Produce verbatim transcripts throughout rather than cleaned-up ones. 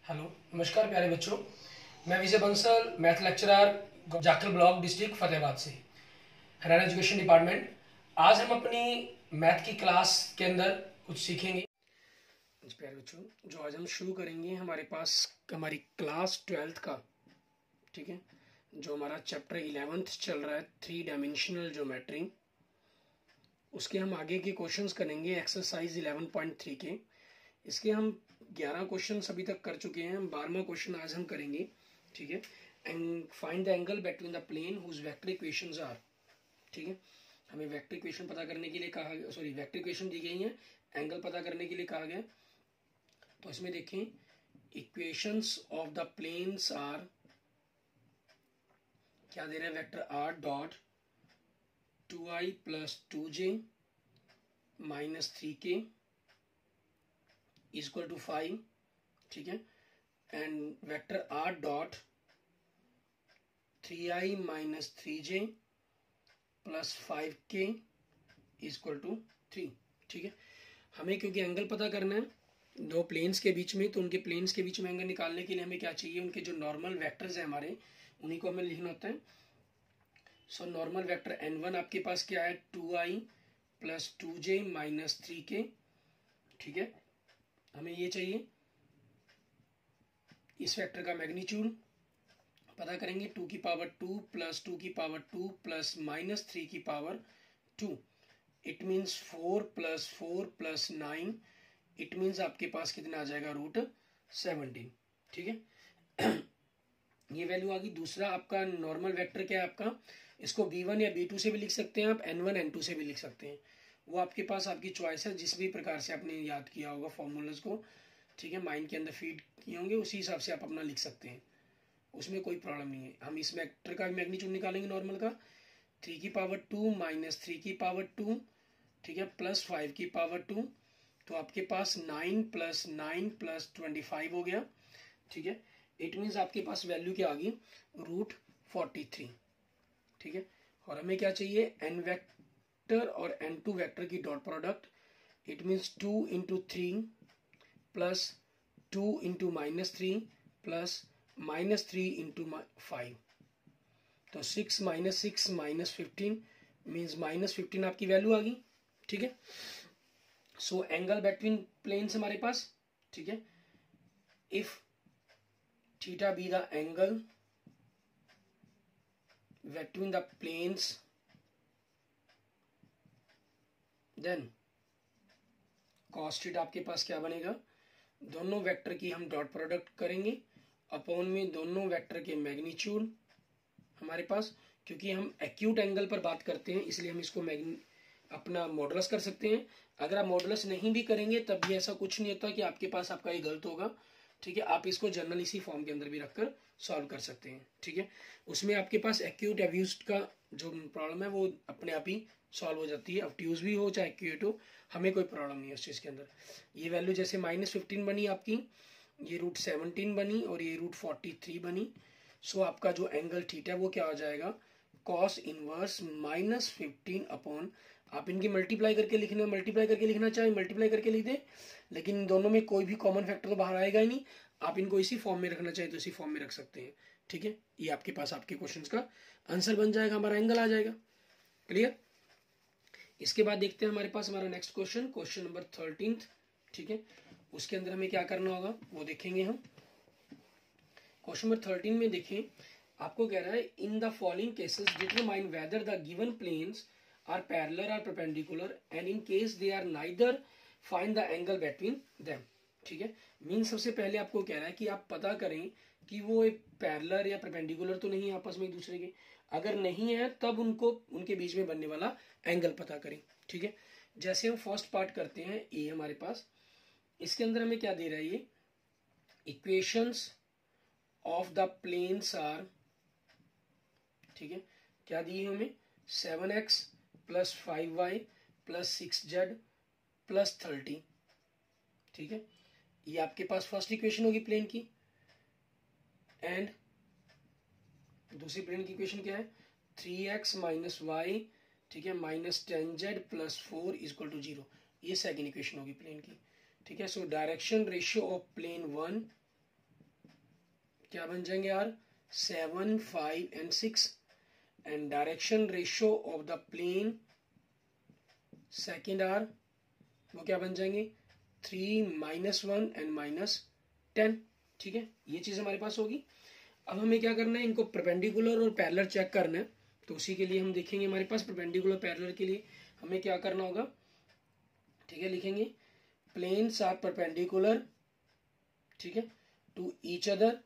Hello, नमस्कार प्यारे बच्चों। मैं Vijay Bansal, math lecturer, Jakhal block, district Fatehabad से, हरियाणा एजुकेशन डिपार्टमेंट। आज हम अपनी मैथ की क्लास के अंदर कुछ सीखेंगे। जी प्यारे बच्चों, जो आज हम शुरू करेंगे, हमारे पास हमारी क्लास ट्वेल्थ का, ठीक है, जो हमारा चैप्टर इलेवेंथ चल रहा है, थ्री डायमेंशनल ज्योमेट्री, उसके हम आगे के क्वेश्चंस करेंगे एक्सरसाइज इलेवन पॉइंट थ्री के। इसके हम ग्यारह क्वेश्चन अभी तक कर चुके हैं, बारहवां क्वेश्चन आज हम करेंगे, ठीक है। And find the angle between the plane whose vector equations are, ठीक है। हमें वेक्टर इक्वेशन पता करने के लिए कहा गया, सॉरी वेक्टर इक्वेशन दी गई है, एंगल पता करने के लिए कहा गया। तो इसमें देखें, equations of the planes are, क्या दे रहे हैं, vector r dot two i plus two j minus three k is equal to five, ठीक है। And vector r dot three i minus three j plus five k is equal to three, ठीक है। हमें क्योंकि angle पता करना है दो प्लेन्स के बीच में, तो उनके प्लेन्स के बीच में एंगल निकालने के लिए हमें क्या चाहिए, उनके जो नॉर्मल वेक्टर्स हैं हमारे, उन्हीं को हमें लिखना होता है। So normal vector n one आपके पास क्या है, two i plus two j minus three k, ठीक है। हमें ये चाहिए। इस वेक्टर का मैग्नीट्यूड पता करेंगे, टू की पावर टू प्लस टू की power two plus minus three की power two, it means four plus four plus nine, it means आपके पास कितना आ जाएगा, रूट सेवनटीन, ठीक है। ये वैल्यू आ गई। दूसरा आपका नॉर्मल वेक्टर क्या है आपका, इसको बी वन या बी टू से भी लिख सकते हैं आप, एन वन एन टू से भी लिख सकते हैं, वो आपके पास आपकी चॉइस है, जिस भी प्रकार से आपने याद किया होगा फॉर्मूलाज को, ठीक है, माइंड के अंदर फीड किए होंगे, उसी हिसाब से आप अपना लिख सकते हैं, उसमें कोई प्रॉब्लम नहीं है। हम इस वेक्टर का मैग्नीट्यूड निकालेंगे नॉर्मल का, थ्री की पावर टू माइनस थ्री की पावर टू, ठीक है, प्लस फाइव की पावर टू, तो आपके पास nine plus nine plus twenty five हो गया, ठीक है। इट मीन्स आपके पास वैल्यू क्या आ गई, रूट फोर्टी थ्री, ठीक है। और हमें क्या चाहिए, एन वेक्टर और एन टू वेक्टर की dot product, it means two into three plus two into minus three plus minus three into five, तो six minus six minus fifteen means minus fifteen आपकी वैल्यू आ गई, ठीक है। So angle between planes हमारे पास, ठीक है, if theta be the angle between the planes, then cos theta आपके पास क्या बनेगा, दोनों वेक्टर की हम डॉट प्रोडक्ट करेंगे अपॉन में दोनों वेक्टर के मैग्नीट्यूड हमारे पास, क्योंकि हम एक्यूट एंगल पर बात करते हैं इसलिए हम इसको मैग्नी अपना मॉडुलस कर सकते हैं। अगर आप मॉडुलस नहीं भी करेंगे तब भी ऐसा कुछ नहीं होता कि आपके पास आपका ये गलत होगा, ठीक है। आप इसको जनरल इसी फॉर्म के अंदर भी रखकर सॉल्व कर सकते हैं, ठीक है। उसमें आपके पास एक्यूट एब्यूज का जो प्रॉब्लम है वो अपने आप ही सॉल्व हो जाती है, ऑब्ट्यूज भी हो चाहे एक्यूट हो, हमें कोई प्रॉब्लम नहीं है उस चीज़ के अंदर। ये वैल्यू जैसे माइनस फिफ्टीन बनी आपकी, ये रूट सेवनटीन बनी और ये रूट फोर्टी थ्री बनी। सो आपका जो एंगल थीटा वो क्या हो जाएगा, cos inverse minus fifteen upon, आप इनकी मल्टीप्लाई करके लिखना, मल्टीप्लाई करके लिखना चाहे मल्टीप्लाई करके लिख दें, लेकिन इन दोनों में कोई भी कॉमन फैक्टर तो बाहर आएगा ही नहीं। आप इनको इसी फॉर्म में रखना चाहे तो इसी फॉर्म में रख सकते हैं, ठीक है। ये आपके पास आपके क्वेश्चंस का आंसर बन जाएगा, हमारा एंगल आ जाएगा। क्लियर। इसके बाद देखते हैं हमारे पास हमारा next question, question number thirteen, ठीक है। उसके अंदर हमें क्या करना होगा वो देखेंगे हम। क्वेश्चन नंबर थर्टीन में देखें, आपको कह रहा है, in the following cases determine whether the given planes are parallel और perpendicular and in case they are neither find the angle between them, ठीक है। मीन सबसे पहले आपको कह रहा है कि आप पता करें कि वो एक पैरेलल या परपेंडिकुलर तो नहीं है आपस में एक दूसरे के, अगर नहीं है तब उनको उनके बीच में बनने वाला एंगल पता करें, ठीक है। जैसे हम फर्स्ट पार्ट करते हैं, ए हमारे पास, इसके अंदर हमें क्या दे रहा है, ये equations of the planes are, ठीक है, क्या दी है हमें, seven x plus five y plus six z plus thirty, ठीक है। ये आपके पास फर्स्ट इक्वेशन होगी प्लेन की, एंड दूसरी प्लेन की इक्वेशन क्या है, थ्री एक्स माइनस वाई, ठीक है, minus ten z plus four is equal to zero, ये सेकेंड इक्वेशन होगी प्लेन की, ठीक है। So direction ratio of plane one क्या बन जाएंगे यार, seven, five and six. And direction ratio of the plane second are वो क्या बन जाएंगे, three, minus one and minus ten. ठीक है, ये चीज हमारे पास होगी। अब हमें क्या करना है, इनको परपेंडिकुलर और पैरेलल चेक करना है। तो उसी के लिए हम देखेंगे हमारे पास परपेंडिकुलर पैरेलल के लिए हमें क्या करना होगा। ठीक है, लिखेंगे प्लेन्स आर परपेंडिकुलर, ठीक है, to each other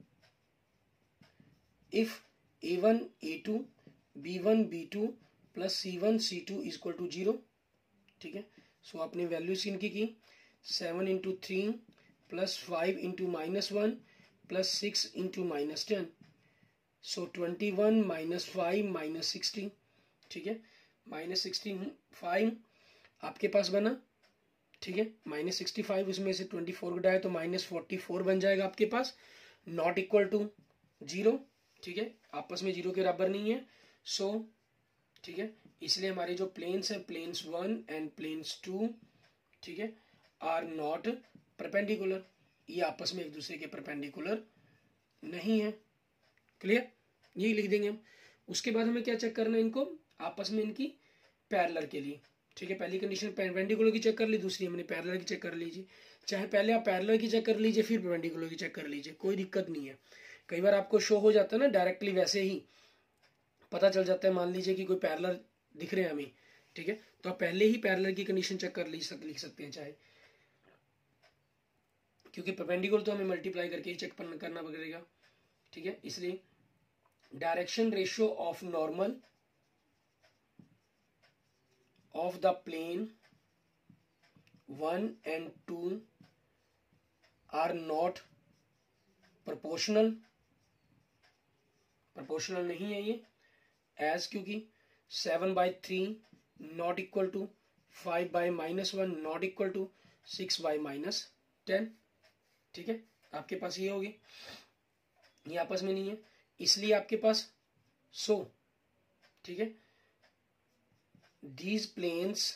if a one a two b one b two plus c one c two is equal to zero. ठीक है, सो आपने वैल्यूज इनकी की, seven into three plus five into minus one plus six into minus ten, so twenty one minus five minus sixty. ठीक है, minus sixty five आपके पास बना। ठीक है, माइनस सिक्सटी फाइव उसमें से ट्वेंटी फोर घटाए तो माइनस फोर्टी फोर बन जाएगा आपके पास, नॉट इक्वल टू जीरो। ठीक है, आपस में जीरो के बराबर नहीं है। सो so, ठीक है, इसलिए हमारे जो प्लेन्स है, planes one and planes two, ठीक है, आर नॉट परपेंडिकुलर, ये आपस में एक दूसरे के परपेंडिकुलर नहीं है। क्लियर, यही लिख देंगे हम। उसके बाद हमें क्या चेक करना है, इनको आपस में इनकी पैरेलल के लिए। ठीक है, पहली कंडीशन परपेंडिकुलर की चेक कर ली, दूसरी हमने पैरेलल की चेक कर लीजिए। चाहे पहले आप पैरेलल की चेक कर लीजिए फिर परपेंडिकुलर की चेक कर लीजिए, कोई दिक्कत नहीं है। कई बार आपको शो हो जाता है ना डायरेक्टली, वैसे ही पता चल जाता है। मान लीजिए कि कोई पैरेलल दिख रहे हैं हमें, ठीक है, तो आप पहले ही पैरेलल की कंडीशन चेक कर ली सक, लिख सकते हैं चाहे, क्योंकि परपेंडिकुलर तो हमें मल्टीप्लाई करके ही चेक करना पड़ेगा। ठीक है, इसलिए direction ratio of normal of the plane one and two are not proportional, proportional नहीं है ये, एज क्योंकि seven by three not equal to five by minus one not equal to six by minus ten. ठीक है, आपके पास ये होगी, ये आपस में नहीं है, इसलिए आपके पास सो, ठीक है, these planes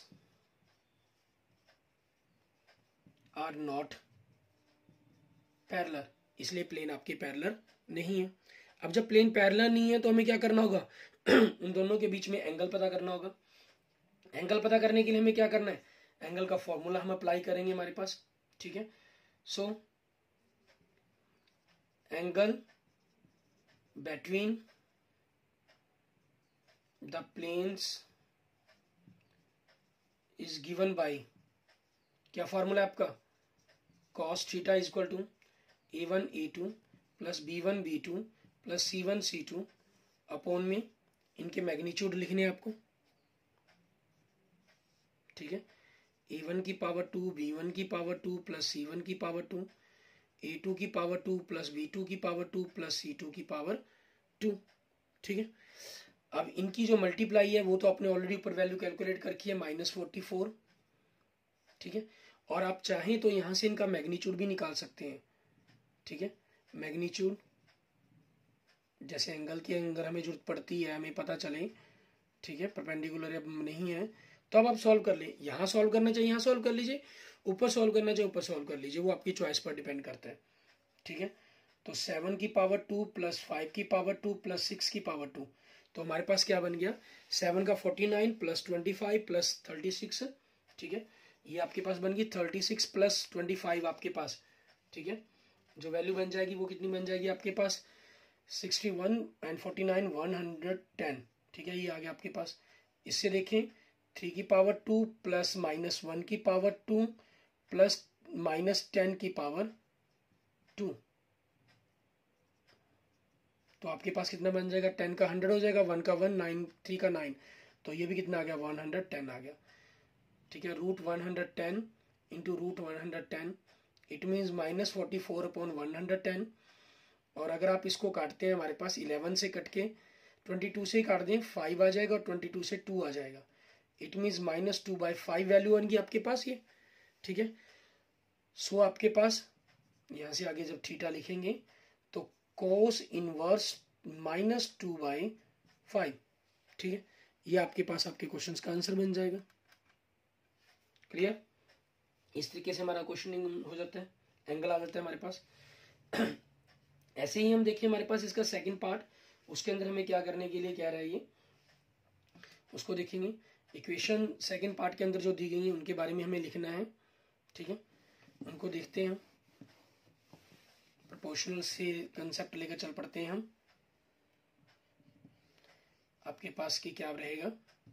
are not parallel, इसलिए प्लेन आपके पैरेलल नहीं है। अब जब प्लेन पैरेलल नहीं है तो हमें क्या करना होगा उन दोनों के बीच में एंगल पता करना होगा। एंगल पता करने के लिए हमें क्या करना है, एंगल का फॉर्मूला हम अप्लाई करेंगे हमारे पास। ठीक है, so angle between the planes is given by, क्या फॉर्मूला है आपका, cos theta is equal to a one a two plus b one b two plus c one c two upon में इनके मैग्नीट्यूड लिखने हैं आपको। ठीक है, ए वन की पावर टू, बी वन की power two plus c one की पावर टू, ए टू की power two plus b two की power two plus c two की पावर टू। ठीक है, अब इनकी जो मल्टीप्लाई है वो तो आपने ऑलरेडी ऊपर वैल्यू कैलकुलेट कर रखी है, माइनस फोर्टी फोर। ठीक है, और आप चाहें तो यहां से इनका मैग्नीट्यूड भी निकाल सकते हैं। ठीक है, मैग्नीट्यूड जैसे एंगल की अगर हमें जरूरत पड़ती है, हमें पता चले, ठीक है, परपेंडिकुलर अब नहीं है तो अब आप सॉल्व कर ले, यहाँ सॉल्व करना चाहिए यहाँ सॉल्व कर लीजिए, ऊपर सॉल्व करना चाहिए ऊपर सॉल्व कर लीजिए, वो आपकी चॉइस पर डिपेंड करता है। ठीक है, तो सेवन की पावर टू प्लस फाइव की पावर टू प्लस सिक्स की पावर टू, तो हमारे पास क्या बन गया, सेवन का forty nine plus twenty five plus thirty six. ठीक है, ये आपके पास बन गई thirty six plus twenty five आपके पास। ठीक है, जो वैल्यू बन जाएगी वो कितनी बन जाएगी आपके पास, sixty one and forty nine one hundred ten. ठीक है, ये आ गया आपके पास। इससे देखें, थ्री की power two plus minus one की power two plus minus ten की पावर टू, तो आपके पास कितना बन जाएगा, टेन का हंड्रेड हो जाएगा, वन का वन, नाइन, थ्री का नाइन, तो ये भी कितना आ गया, वन हंड्रेड टेन आ गया। ठीक है, root one hundred ten into root one hundred ten, it means minus forty four upon one hundred ten. और अगर आप इसको काटते हैं हमारे पास इलेवन से कट के ट्वेंटी टू से ही काट दें, फाइव आ जाएगा और ट्वेंटी टू से टू आ जाएगा, it means minus two by five value बन गई आपके पास ये। ठीक है, सो आपके पास यहाँ से आगे जब थीटा लिखेंगे तो cos inverse minus two by five. ठीक है, ये आपके पास आपके क्वेश्चन का आंसर बन जाएगा। क्लियर, इस तरीके से हमारा क्वेश्चनिंग हो जाता है, एंगल आ जाता है हमारे पास। ऐसे ही हम देखिए हमारे पास इसका सेकंड पार्ट, उसके अंदर हमें क्या करने के लिए कह रहा है ये, उसको देखेंगे। इक्वेशन सेकंड पार्ट के अंदर जो दी गई है उनके बारे में हमें लिखना है, ठीक है। उनको देखते हैं, प्रोपोर्शनल से कंसेप्ट लेकर चल पड़ते हैं हम। आपके पास की क्या रहेगा,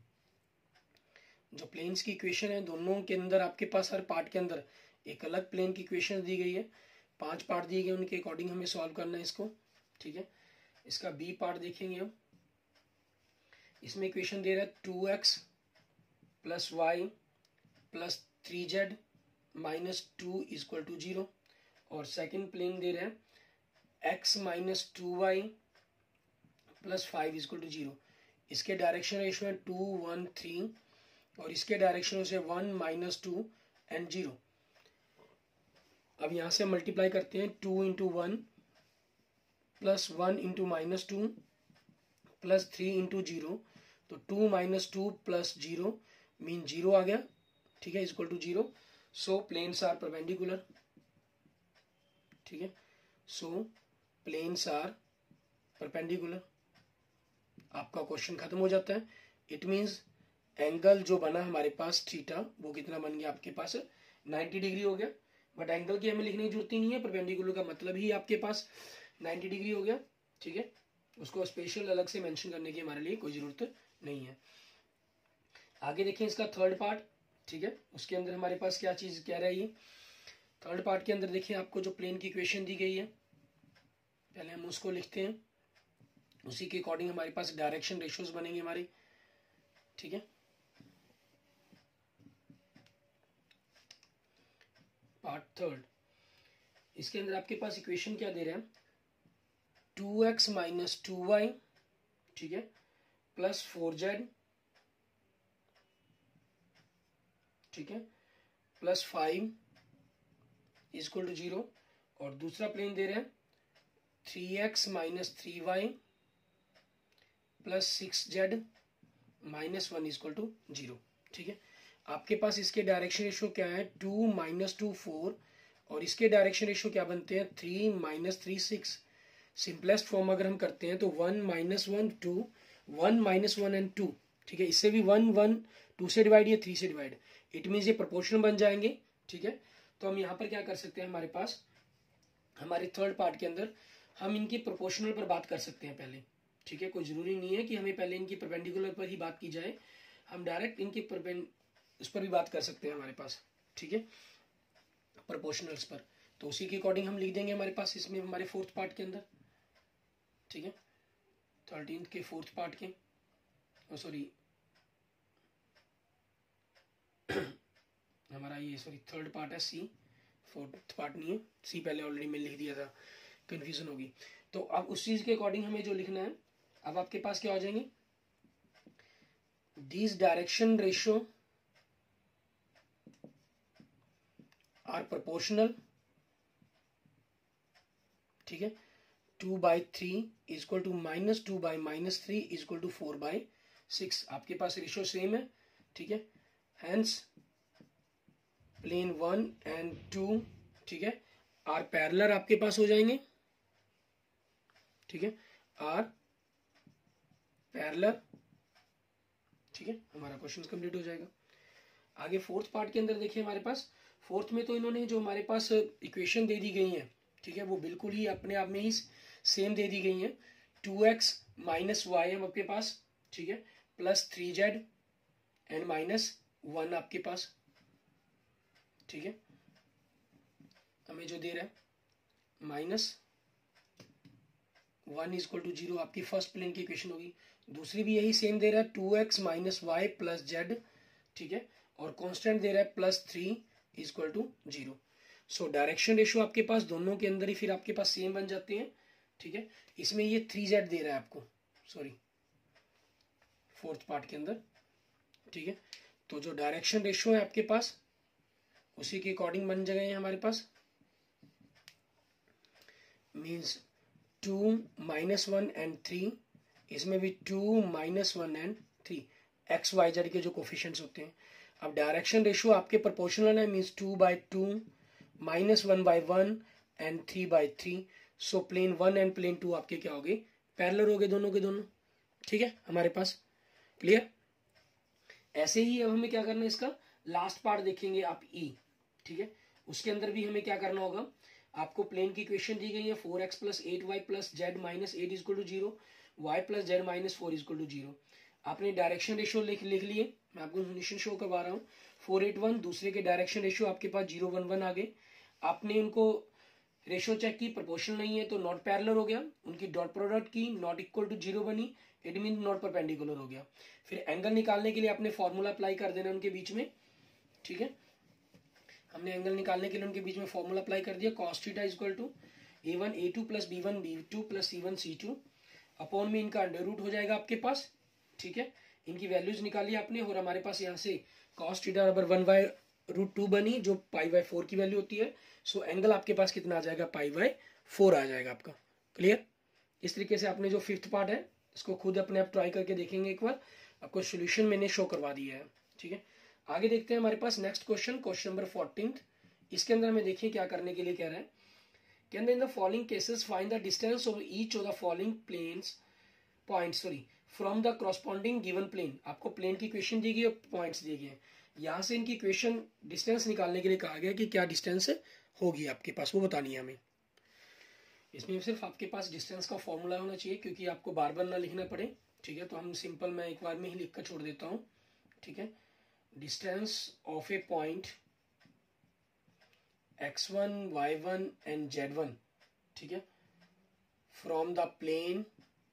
जो प्लेन्स की इक्वेशन है दोनों के अंदर आपके पास हर पार्ट के अंदर एक अलग प्लेन की इक्वेशन दी गई है। पांच पार्ट दिए गए, उनके अकॉर्डिंग हमें सॉल्व करना है इसको, ठीक है। इसका बी पार्ट देखेंगे हम। इसमें इक्वेशन दे रहा है two x plus y plus three z minus two is equal to zero, और सेकेंड प्लेन दे रहा है x minus two y plus five is equal to zero. इसके डायरेक्शन रेशो है टू वन थ्री, और इसके डायरेक्शन से one minus two and zero. अब यहां से मल्टीप्लाई करते हैं, two into one plus one into minus two plus three into zero, तो two minus two plus zero mean zero आ गया, ठीक है, equal to zero. So planes are perpendicular, ठीक है। सो प्लेन्स आर परपेंडिकुलर, आपका क्वेश्चन खत्म हो जाता है। इट मीन्स एंगल जो बना हमारे पास थीटा वो कितना बन गया आपके पास नाइन्टी डिग्री हो गया। बट एंगल की हमें लिखने की जरूरत ही नहीं है, परपेंडिकुलर का मतलब ही आपके पास नाइन्टी डिग्री हो गया, ठीक है। उसको स्पेशल अलग से मेंशन करने की हमारे लिए कोई जरूरत नहीं है। आगे देखें इसका थर्ड पार्ट, ठीक है। उसके अंदर हमारे पास क्या चीज कह रहा है ये, थर्ड पार्ट के अंदर देखिए आपको जो प्लेन की इक्वेशन दी गई है, पहले हम उसको लिखते हैं, उसी के अकॉर्डिंग हमारे पास डायरेक्शन रेशियोज बनेंगे हमारी, ठीक है। पार्ट थर्ड, इसके अंदर आपके पास इक्वेशन क्या दे रहे हैं, two x minus two y, ठीक है, प्लस फोर जेड, ठीक है, plus five is equal to zero, और दूसरा प्लेन दे रहे हैं three x minus three y plus six z minus one is equal to zero, ठीक है। आपके पास इसके डायरेक्शन रेशो क्या है, टू माइनस टू फोर, और इसके डायरेक्शन रेशो क्या बनते हैं, three minus three six. Simplest form अगर हम करते हैं तो one minus one two, one minus one and two, ठीक है। इससे भी वन वन टू से डिवाइड या थ्री से डिवाइड, इट मीन्स ये प्रोपोर्शनल बन जाएंगे, ठीक है। तो हम यहाँ पर क्या कर सकते हैं, हमारे पास हमारे थर्ड पार्ट के अंदर हम इनकी प्रोपोर्शनल पर बात कर सकते हैं पहले, ठीक है। कोई जरूरी नहीं है कि हमें पहले इनकी परपेंडिकुलर पर ही बात की जाए, हम डायरेक्ट इनकी उस पर भी बात कर सकते हैं हमारे पास, ठीक है, प्रोपोर्शनल्स पर। तो उसी के अकॉर्डिंग हम लिख देंगे हमारे पास इसमें हमारे फोर्थ पार्ट के अंदर, ठीक है, थर्टीन के फोर्थ पार्ट के, सॉरी हमारा ये सॉरी थर्ड पार्ट है सी, फोर्थ पार्ट नहीं है, सी पहले ऑलरेडी मैंने लिख दिया था, कंफ्यूजन होगी। तो अब उस चीज के अकॉर्डिंग हमें जो लिखना है, अब आपके पास क्या हो जाएंगे, this direction ratio are proportional, ठीक है, two by three is equal to minus two by minus three is equal to four by six. आपके पास रेशियो सेम है, ठीक है। Hence plane one and two, ठीक है, आर पैरेलल आपके पास हो जाएंगे, ठीक है, आर पैरेलल, ठीक है। हमारा क्वेश्चन कंप्लीट हो जाएगा। आगे फोर्थ पार्ट के अंदर देखिए हमारे पास, फोर्थ में तो इन्होंने जो हमारे पास इक्वेशन दे दी गई है, ठीक है, वो बिल्कुल ही अपने आप में ही सेम दे दी गई है। टू एक्स माइनस वाई है आपके पास, ठीक है, plus three z and minus one आपके पास, ठीक है। हमें जो दे रहा है minus one is equal to zero, आपकी फर्स्ट प्लेन की इक्वेशन होगी। दूसरी भी यही सेम दे रहा है, two x minus y plus z, ठीक है, और कांस्टेंट दे रहा है plus three is equal to zero. So direction ratio आपके पास दोनों के अंदर ही फिर आपके पास सेम बन जाते हैं, ठीक है। इसमें ये थ्री जेड दे रहा है आपको, सॉरी फोर्थ पार्ट के अंदर, ठीक है। तो जो डायरेक्शन रेशियो है आपके पास उसी के अकॉर्डिंग बन जाएंगे हमारे पास, means two minus one and three, इसमें भी two minus one and three, x y z के जो कोफिशिएंट्स होते हैं। अब डायरेक्शन रेशियो आपके प्रोपोर्शनल है, means two by two minus one by one and three by three. So plane one and plane two आपके क्या हो गए, पैरेलल हो गए दोनों के दोनों। ठीक है हमारे पास क्लियर। ऐसे ही अब हमें क्या करना है, इसका लास्ट पार्ट देखेंगे आप ई। ठीक है उसके अंदर भी हमें क्या करना होगा, आपको प्लेन की इक्वेशन दी गई है four x plus eight y plus z minus eight is equal to zero, y plus z minus four is equal to zero. आपने डायरेक्शन रेशियो लिख लिख लिए, मैं आपको निशन शो करवा रहा हूँ। फोर एट वन दूसरे के डायरेक्शन रेशियो आपके पास जीरो वन वन आ गए। आपने उनको रेशियो चेक की, प्रोपोर्शनल नहीं है तो नॉट पैरेलल हो गया। उनकी डॉट प्रोडक्ट की, नॉट इक्वल टू जीरो बनी, इट मीन नॉट परपेंडिकुलर हो गया। फिर एंगल निकालने के लिए आपने फॉर्मूला अप्लाई कर देना उनके बीच में। ठीक है हमने एंगल निकालने के लिए उनके बीच में फॉर्मूला अप्लाई कर दिया, cos theta equal to a one a two plus b one b two plus c one c two upon में इनका अंडर रूट हो जाएगा आपके पास। ठीक है इनकी वैल्यूज निकाली आपने और हमारे पास यहाँ से cos थीटा बराबर वन बाई रूट टू बनी जो पाई बाई फोर की वैल्यू होती है। सो एंगल आपके पास कितना आ जाएगा, पाई बाई फोर आ जाएगा आपका। क्लियर। इस तरीके से आपने जो फिफ्थ पार्ट है इसको खुद अपने आप ट्राई करके देखेंगे एक बार, आपको सोल्यूशन मैंने शो करवा दिया है। ठीक है आगे देखते हैं हमारे पास next question, question number fourteen. इसके अंदर में देखिए क्या करने के लिए कह रहा है, can in the following cases find the distance of each of the following planes point sorry from the corresponding given plane. आपको प्लेन की इक्वेशन दी गई और पॉइंट्स दिए गए, यहाँ से इनकी इक्वेशन डिस्टेंस निकालने के लिए कहा गया कि क्या डिस्टेंस होगी आपके पास, वो बतानी है हमें। इसमें सिर्फ आपके पास डिस्टेंस का फॉर्मूला होना चाहिए क्योंकि आपको बार बार ना लिखना पड़े। ठीक है तो हम सिंपल मैं एक बार में ही लिख कर छोड़ देता हूँ। ठीक है distance of a point x one y one and z one. ठीक है फ्रॉम द प्लेन,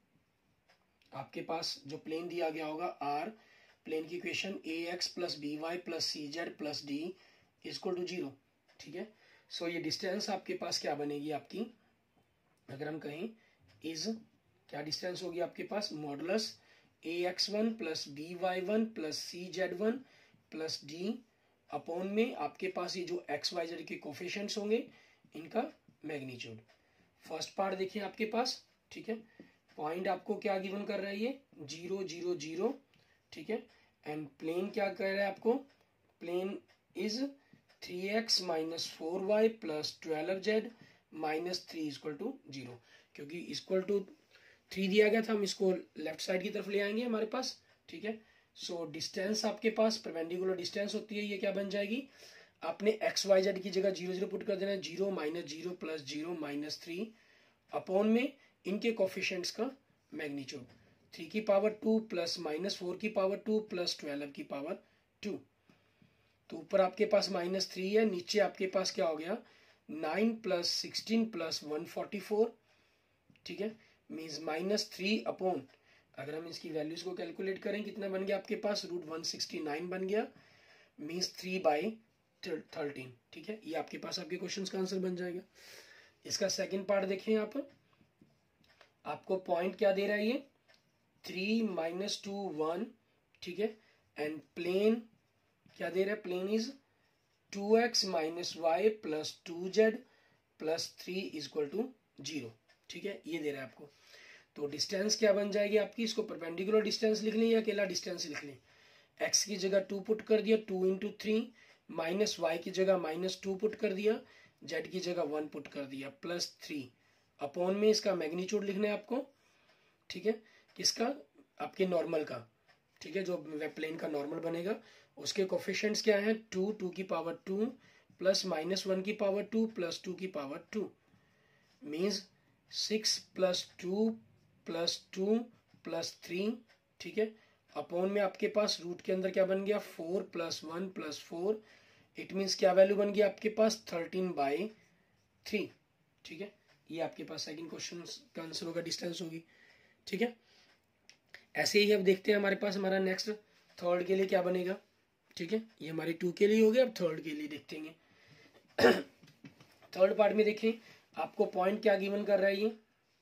आपके पास जो प्लेन दिया गया होगा आर, प्लेन की equation a x plus b y plus c z plus d equal to zero. ठीक है सो ये डिस्टेंस आपके पास क्या बनेगी आपकी, अगर हम कहें इज क्या डिस्टेंस होगी आपके पास, modulus a x one plus b y one plus c z one plus d upon में आपके पास ये जो एक्स वाई जेड के कोफिशिएंट्स होंगे इनका मैग्नीट्यूड। फर्स्ट पार्ट देखिए आपके पास। ठीक है पॉइंट आपको क्या गिवन कर रहा है, ये जीरो जीरो जीरो। ठीक है एंड प्लेन क्या कर रहा है आपको, plane is three x minus four y plus twelve z minus three equal to zero. क्योंकि इक्वल टू थ्री दिया गया था हम इसको लेफ्ट साइड की तरफ ले आएंगे हमारे पास। ठीक है सो डिस्टेंस आपके पास परपेंडिकुलर डिस्टेंस होती है, ये क्या बन जाएगी, आपने एक्स वाई जेड की जगह जीरो जीरो पुट कर देना है, zero minus zero plus zero minus three upon में इनके कोफिशिएंट्स का मैग्नीट्यूड, थ्री की power two plus minus four की पावर टू प्लस ट्वेल्व की पावर टू। तो ऊपर आपके पास माइनस थ्री है, नीचे आपके पास क्या हो गया nine plus sixteen plus one forty four. ठीक है मीन्स माइनस थ्री अपॉन, अगर हम इसकी वैल्यूज को कैलकुलेट करें कितना बन गया आपके पास, रूट वन सिक्सटी नाइन बन गया, मीन्स थ्री बाई थर्टीन। ठीक है ये आपके पास आपके क्वेश्चन का आंसर बन जाएगा। इसका सेकंड पार्ट देखें आप, आपको पॉइंट क्या दे रहा है ये थ्री माइनस टू वन। ठीक है एंड प्लेन क्या दे रहा है, plane is two x minus y plus two z plus three equal to zero. ठीक है ये दे रहा है आपको। तो डिस्टेंस क्या बन जाएगी आपकी, इसको परपेंडिकुलर डिस्टेंस लिख लें या अकेला डिस्टेंस लिख लें। एक्स की जगह टू पुट कर दिया, two into three, minus y की जगह माइनस टू पुट कर दिया, जेड की जगह वन पुट कर दिया, प्लस थ्री अपॉन में इसका मैग्नीट्यूड लिखना है आपको। ठीक है किसका, आपके नॉर्मल का। ठीक है जो वेब प्लेन का नॉर्मल बनेगा उसके कोफिशिएंट्स क्या है, टू, टू की power two plus minus one की पावर टू प्लस टू की power two, means six plus two plus two plus three. ठीक है अपॉन में आपके पास रूट के अंदर क्या बन गया, four plus one plus four, it means क्या वैल्यू बन गया आपके पास थर्टीन बाई थ्री। ठीक है ये आपके पास सेकंड क्वेश्चन का आंसर होगा, डिस्टेंस होगी। ठीक है ऐसे ही अब देखते हैं हमारे पास हमारा नेक्स्ट थर्ड के लिए क्या बनेगा। ठीक है ये हमारे टू के लिए हो गया, अब थर्ड के लिए देखते हैं। थर्ड पार्ट में देखें आपको पॉइंट क्या गिवन कर रहा है ये।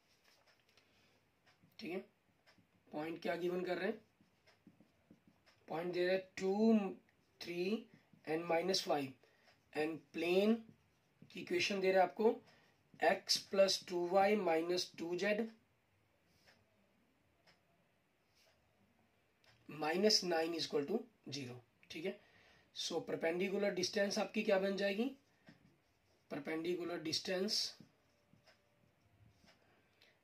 ठीक है पॉइंट क्या गिवन कर रहे हैं, पॉइंट दे रहा है two three and minus five and plane की इक्वेशन दे रहा है आपको x plus two y minus two z minus nine equal to zero. ठीक है सो परपेंडिकुलर डिस्टेंस आपकी क्या बन जाएगी, परपेंडिकुलर डिस्टेंस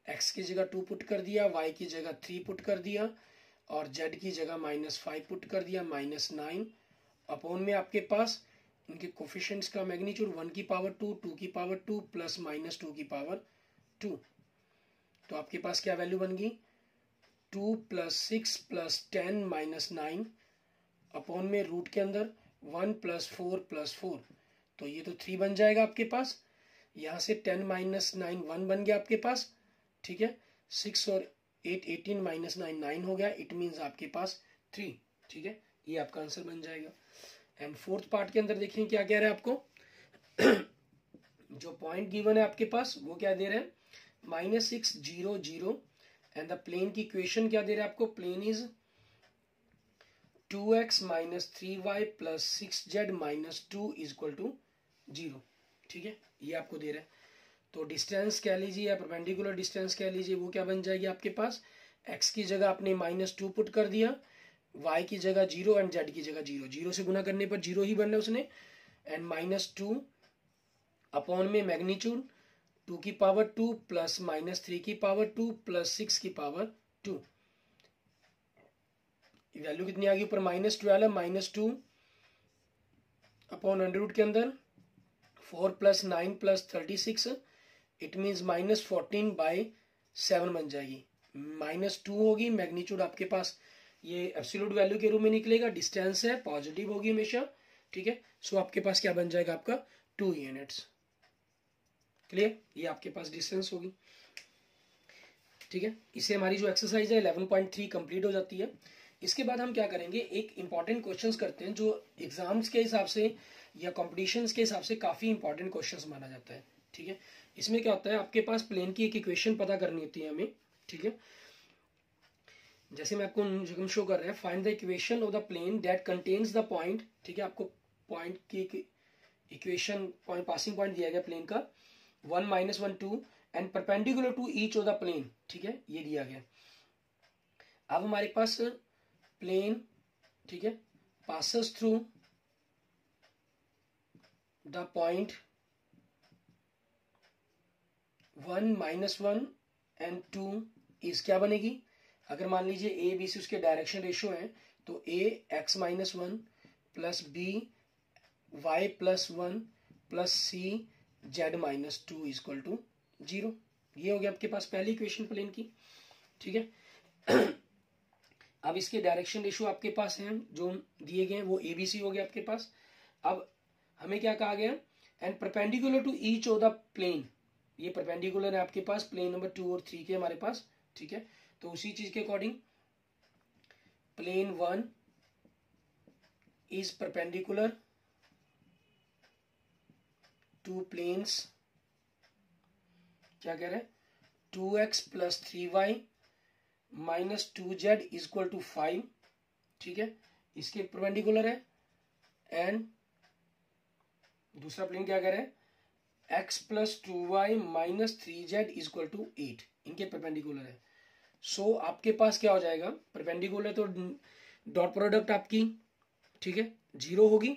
एक्स की जगह टू पुट कर दिया, वाई की जगह थ्री पुट कर दिया और जेड की जगह माइनस फाइव पुट कर दिया, माइनस नाइन अपॉन में आपके पास इनके कोफिशिएंट्स का मैग्नीट्यूड वन की पावर टू, टू की power two plus minus two की पावर टू। तो आपके पास क्या वैल्यू बन गई, two plus six plus ten minus nine upon में रूट के अंदर one plus four plus four, तो ये तो थ्री बन जाएगा आपके पास। यहाँ से टेन माइनस नाइन वन बन गया आपके पास, ठीक है। सिक्स और eight eighteen minus nine nine हो गया, इट मीन्स आपके पास थ्री, ठीक है। ये आपका आंसर बन जाएगा। एंड फोर्थ पार्ट के अंदर देखिए क्या कह रहा है आपको जो पॉइंट गिवन है आपके पास वो क्या दे रहे हैं, minus six zero zero and the plane की इक्वेशन क्या दे रहे हैं आपको, plane is two x minus three y plus six z minus two is equal to zero, ठीक है। ये आपको दे रहा है। तो डिस्टेंस कह लीजिए या परपेंडिकुलर डिस्टेंस कह लीजिए, वो क्या बन जाएगी आपके पास, एक्स की जगह आपने माइनस टू पुट कर दिया, वाई की जगह जीरो एंड जेड की जगह जीरो, जीरो से गुना करने पर जीरो ही बनना है उसने, एंड माइनस टू अपॉन में मैग्नीट्यूड टू की power two plus minus three की पावर टू प्लस सिक्स की पावर टू। वैल्यू कितनी आ गई ऊपर, minus twelve, minus two upon under root के अंदर four plus nine plus thirty six, it means minus fourteen by seven बन जाएगी। माइनस टू होगी, मैग्नीट्यूड आपके पास ये एब्सोल्यूट वैल्यू के रूप में निकलेगा, डिस्टेंस है पॉजिटिव होगी हमेशा, ठीक है। सो आपके पास क्या बन जाएगा आपका टू यूनिट्स, क्लियर। ये आपके पास डिस्टेंस होगी, ठीक है। इससे हमारी जो एक्सरसाइज है इलेवन पॉइंट थ्री कंप्लीट हो जाती है। इसके बाद हम क्या करेंगे, एक इंपॉर्टेंट क्वेश्चंस करते हैं जो एग्जाम्स के हिसाब से या कॉम्पिटिशन्स के हिसाब से काफी इंपॉर्टेंट क्वेश्चंस माना जाता है, ठीक है। इसमें क्या होता है, आपके पास प्लेन की एक इक्वेशन पता करनी होती है हमें, ठीक है। जैसे मैं आपको शो कर रहा है, find the equation of the plane that contains the point, ठीक है। आपको पॉइंट की इक्वेशन पॉइंट पासिंग पॉइंट दिया गया प्लेन का, one minus one two and perpendicular to each of the plane, ठीक है, ये दिया गया। अब हमारे पास प्लेन, ठीक है, passes through the point one minus one and two is क्या बनेगी, अगर मान लीजिए ए बी सी उसके डायरेक्शन रेशियो है तो a x minus one plus b y plus one plus c z minus two is equal to zero. ये हो गया आपके पास पहली इक्वेशन प्लेन की, ठीक है। अब इसके डायरेक्शन रेशियो आपके पास हैं जो दिए गए हैं, वो ए बी सी हो गया आपके पास। अब हमें क्या कहा गया, and perpendicular to each of the plane, ये परपेंडिकुलर है आपके पास प्लेन नंबर टू और थ्री के हमारे पास, ठीक है। तो उसी चीज के according plane one is perpendicular to planes, क्या कह रहे हैं, two x plus three y minus two z is equal to five, ठीक है, इसके परपेंडिकुलर है। एंड दूसरा प्लेन क्या कह रहे हैं, x plus two y minus three z is equal to eight, इनके परपेंडिकुलर है। सो so, आपके पास क्या हो जाएगा, परपेंडिकुलर तो डॉट प्रोडक्ट आपकी, ठीक है, जीरो होगी।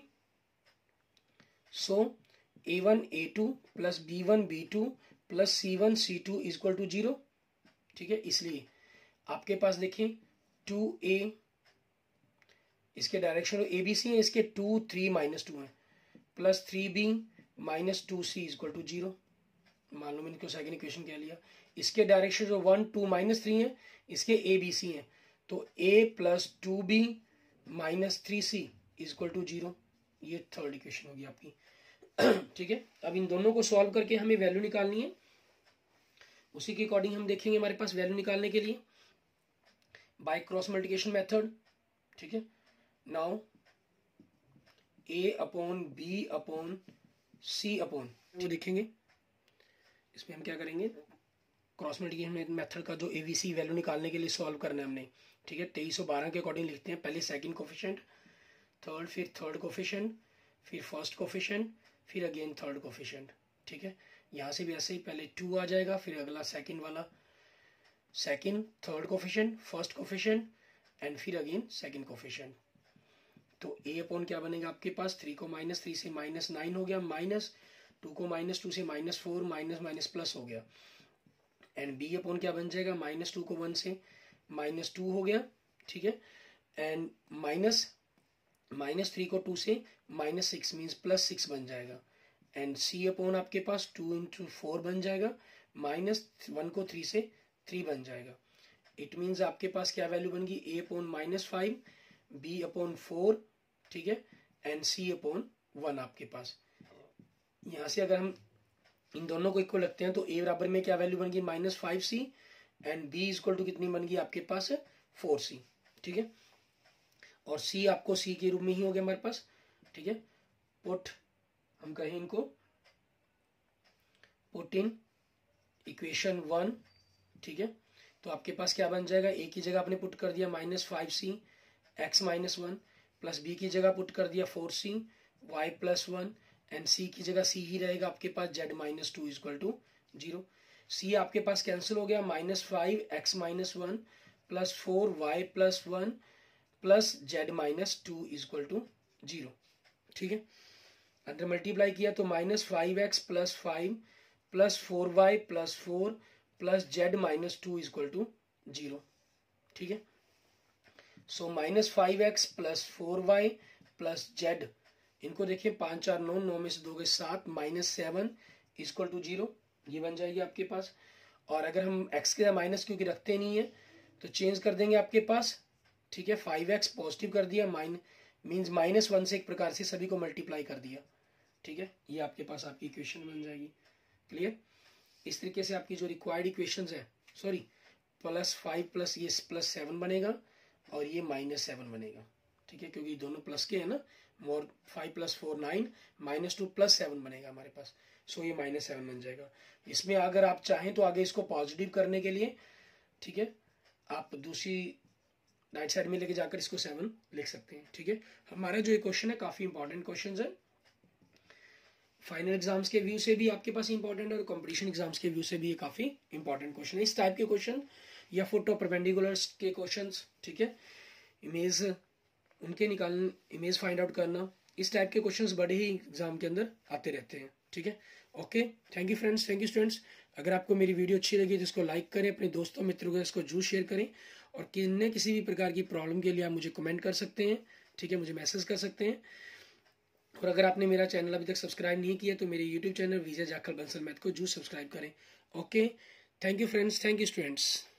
So a one a two plus b one b two plus c one c two is equal to zero, ठीक है। इसलिए आपके पास देखिए टू ए, इसके डायरेक्शन ए बी सी है, इसके टू थ्री माइनस टू है, plus three b minus two c is equal to zero, मालूम इनको सेकंड इक्वेशन कह लिया। इसके डायरेक्शन जो वन टू माइनस थ्री है, इसके ए बी सी है, तो a plus two b minus three c is equal to zero, ये थर्ड इक्वेशन होगी आपकी, ठीक है। अब इन दोनों को सॉल्व करके हमें वैल्यू निकालनी है, उसी के अकॉर्डिंग हम देखेंगे हमारे पास वैल्यू निकालने के लिए बाय क्रॉस मल्टीप्लिकेशन मेथड, ठीक है। Now a upon b upon c upon, वो देखेंगे इसमें हम क्या करेंगे, क्रॉस मल्टीप्लिकेशन मेथड का जो एवीसी वैल्यू निकालने के लिए सॉल्व करना है हमने, ठीक है। तेईस सौ बारह के अकॉर्डिंग लिखते हैं, पहले सेकंड कोफिशिएंट, थर्ड, फिर थर्ड कोफिशिएंट, फिर फर्स्ट कोफिशिएंट, फिर अगेन थर्ड कोफिशिएंट, ठीक है। यहाँ से भी ऐसे ही पहले टू आ जाएगा, फिर अगला सेकंड वाला, second third coefficient, first coefficient and फिर अगेन सेकंड कोफिशिएंट। तो ए अपॉन क्या बनेगा आपके पास, थ्री को माइनस थ्री से माइनस नाइन हो गया, माइनस टू को माइनस टू से minus four, minus minus plus हो गया। एंड बी अपॉन क्या बन जाएगा, माइनस टू को वन से माइनस टू हो गया, ठीक है, एंड माइनस माइनस थ्री को टू से minus six means plus six बन जाएगा, एंड सी अपॉन आपके पास टू इंटू फोर बन जाएगा, माइनस वन को थ्री से थ्री बन जाएगा। इट मीन्स आपके पास क्या वैल्यू बन गई, a upon minus five, b upon four, ठीक है, एंड सी अपॉन वन आपके पास। यहाँ से अगर हम इन दोनों को इक्वल रखते हैं तो ए बराबर में क्या वैल्यू बन गई, minus five c, and b equal to कितनी बन गई आपके पास, फोर सी, ठीक है, और सी आपको सी के रूप में ही हो गया हमारे पास, ठीक है। पुट हम कहें इनको पुट इन इक्वेशन वन, ठीक है, तो आपके पास क्या बन जाएगा, ए की जगह आपने पुट कर दिया minus five c x minus one, plus b की जगह पुट कर दिया four c y plus one, and c की जगह सी ही रहेगा आपके पास z minus two equal to zero. C आपके पास कैंसिल हो गया, minus five x minus one plus four y plus one plus z minus two equal to zero, ठीक है। अंदर मल्टीप्लाई किया तो minus five x plus five plus four y plus four plus z minus two equal to zero, ठीक है। So minus five x plus four y plus z, इनको देखिए पाँच चार नौ, नौ में से दो गए सात, minus seven equal to zero, ये बन जाएगी आपके पास। और अगर हम x के माइनस क्योंकि रखते नहीं है तो चेंज कर देंगे आपके पास, ठीक है, फाइव एक्स पॉजिटिव कर दिया, माइन मीन्स माइनस वन से एक प्रकार से सभी को मल्टीप्लाई कर दिया, ठीक है, ये आपके पास आपकी इक्वेशन बन जाएगी। क्लियर? इस तरीके से आपकी जो रिक्वायर्ड इक्वेशंस है, सॉरी प्लस फाइव प्लस ये प्लस सेवन बनेगा और ये माइनस सेवन बनेगा, ठीक है, क्योंकि दोनों प्लस के है ना, more five plus four nine, minus two plus seven बनेगा हमारे पास, सो ये माइनस सेवन बन जाएगा। इसमें अगर आप चाहें तो आगे इसको पॉजिटिव करने के लिए, ठीक है, आप दूसरी राइट साइड में लेके जाकर इसको सेवन लिख सकते हैं, ठीक है। हमारा जो ये क्वेश्चन है काफी इंपॉर्टेंट क्वेश्चन है, फाइनल एग्जाम्स के व्यू से भी आपके पास इंपॉर्टेंट है और कंपटीशन एग्जाम्स के व्यू से भी ये काफी इंपॉर्टेंट क्वेश्चन है। इस टाइप के क्वेश्चन या फुट ऑफ परपेंडिकुलर्स के क्वेश्चंस, ठीक है, इमेज उनके निकालना, इमेज फाइंड आउट करना, इस टाइप के क्वेश्चंस बड़े ही एग्जाम के अंदर आते रहते हैं, ठीक है। Okay, thank you friends, thank you students. अगर आपको मेरी वीडियो अच्छी लगी तो इसको लाइक करें, अपने दोस्तों मित्रों को इसको जरूर शेयर करें, और किन्ने किसी भी प्रकार की प्रॉब्लम के लिए आप मुझे कमेंट कर सकते हैं, ठीक है, मुझे मैसेज कर सकते हैं। और अगर आपने मेरा चैनल अभी तक सब्सक्राइब नहीं किया तो मेरे YouTube channel Vijay Jakhal Bansal math को जरूर सब्सक्राइब करें। Okay, thank you friends, thank you students.